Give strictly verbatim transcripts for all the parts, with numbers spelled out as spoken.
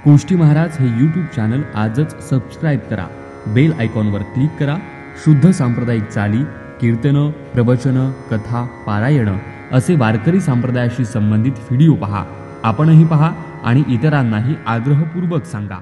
कोष्टी महाराज हे YouTube channel आजच subscribe करा, बेल आयकॉनवर क्लिक करा। शुद्ध सांप्रदायिक चाली, कीर्तनं, प्रवचनं, कथा, पारायण असे वारकरी संप्रदायाशी संबंधित व्हिडिओ पहा। आपणही पहा आणि इतरांनाही आग्रहपूर्वक सांगा।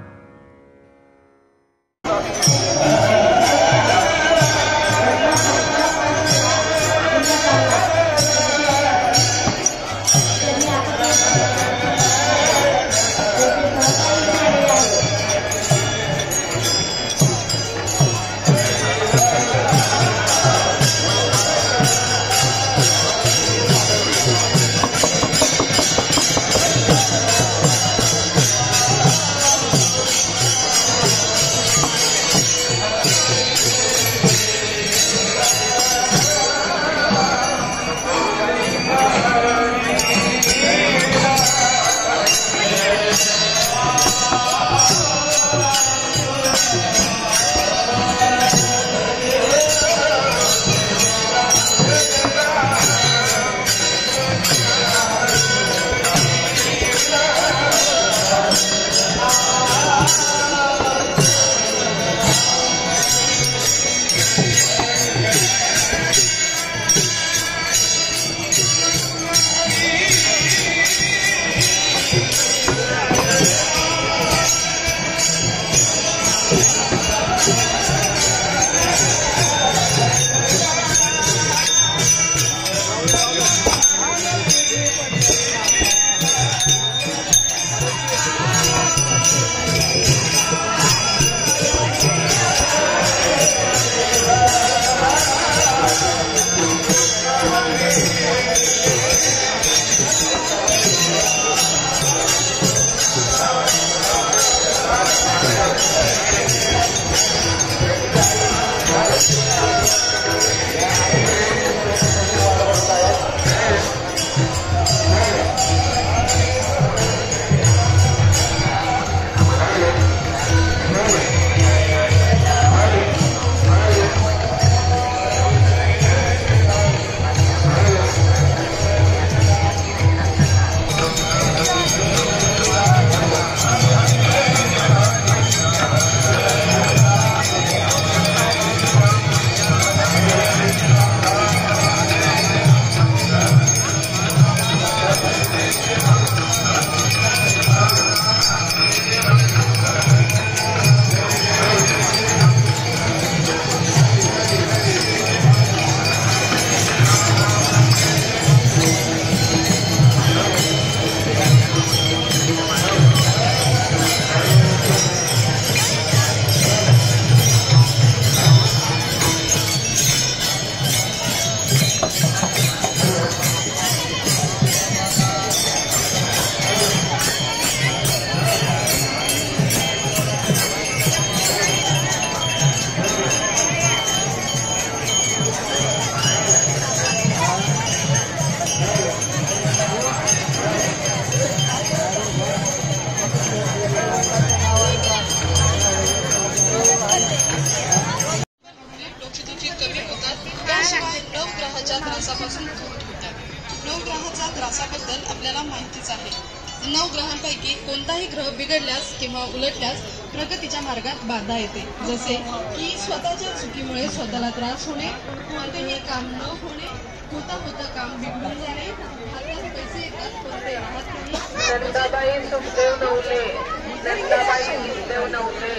नवग्रहाच्या त्रासाबद्दल आपल्याला माहितीच आहे। नऊ ग्रहांपैकी कोणताही ग्रह बिघडल्यास किंवा उलटल्यास प्रगतीच्या मार्गात बाधा येते, जसे की स्वतःच्या चुकीमुळे स्वतःला त्रास होणे, कोणतेही काम न होणे, होता होता काम बिघडून जाणे, हातात पैसे येतात पण ते राहत नाही। नंदाबाई सुखदेव नवले, नंदाबाई सुखदेव नवले,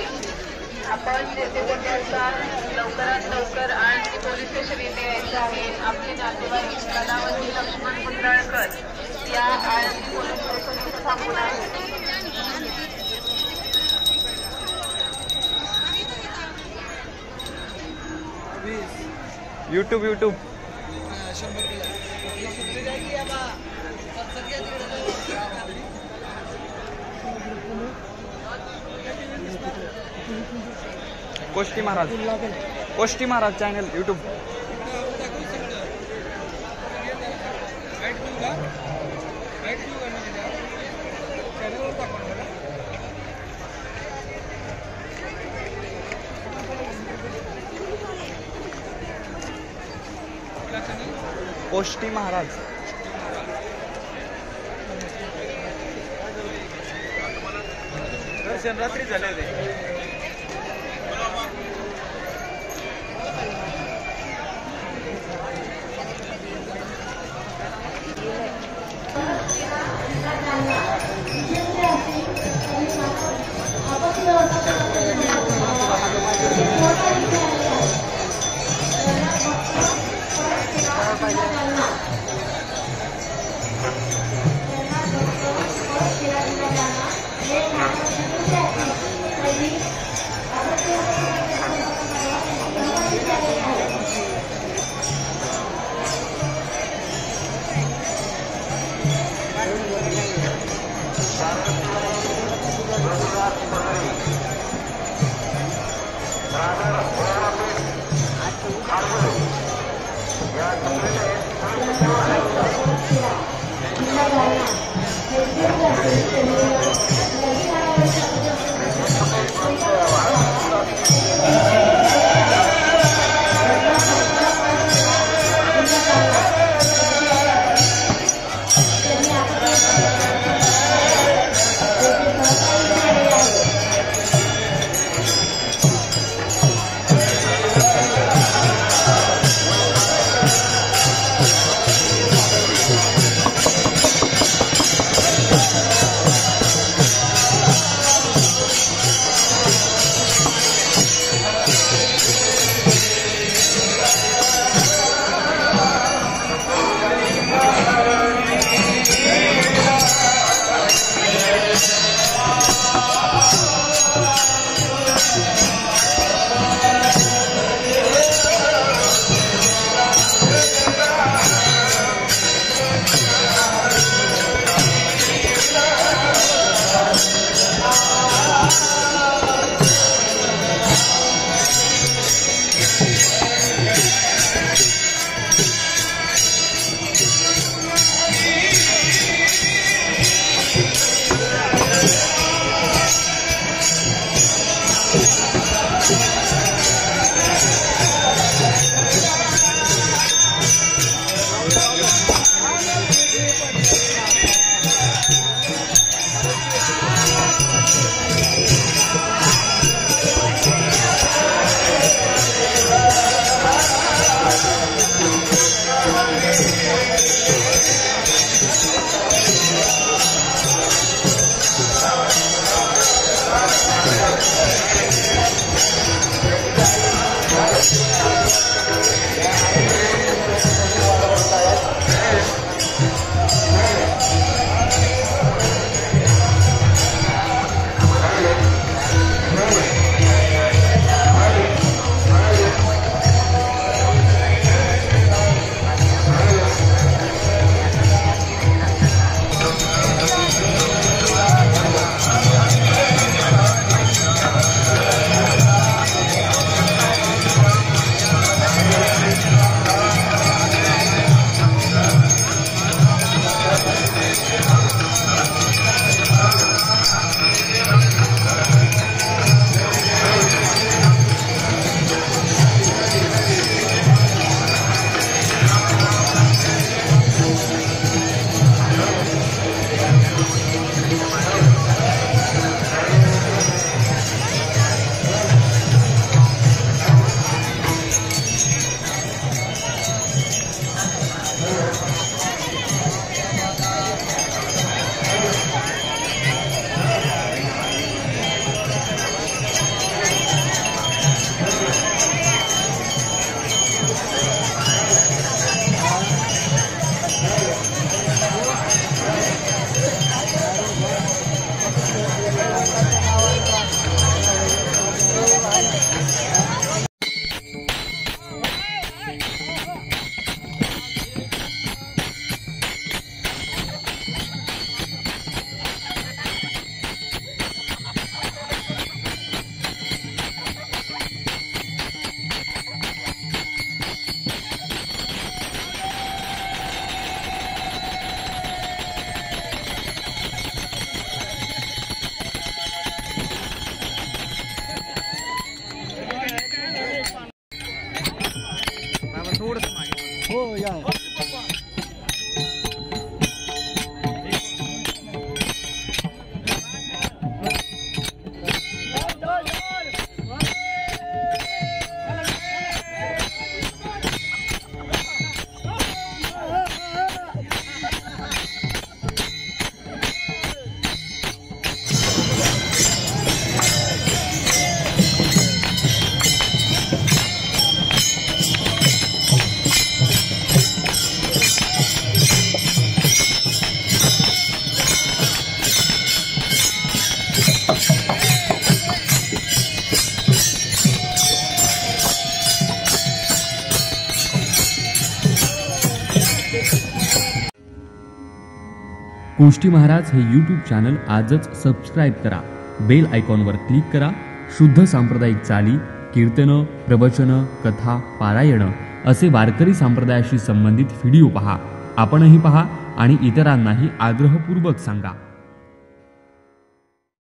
आपण जेथे कुठे असाल लवकरात लवकर आणि पोलीस स्टेशन येथे यायचे आहे। आपले नातेवाईक कलावती लक्ष्मण मुंद्राळकर या आळंदी पोलीस स्टेशन थांबून आहेत। YouTube YouTube Koshti Maharaj Koshti Maharaj channel YouTube Koshti Maharaj दर्शन रात्री झाले होते. कोष्टी महाराज हे यूट्यूब चॅनल आजच सबस्क्राईब करा. बेल आयकॉनवर क्लिक करा. शुद्ध सांप्रदायिक चाली, कीर्तनं, प्रवचनं, कथा, पारायणं असे वारकरी संप्रदायाशी संबंधित व्हिडिओ पहा. आपणही पहा आणि इतरांनाही आग्रहपूर्वक सांगा.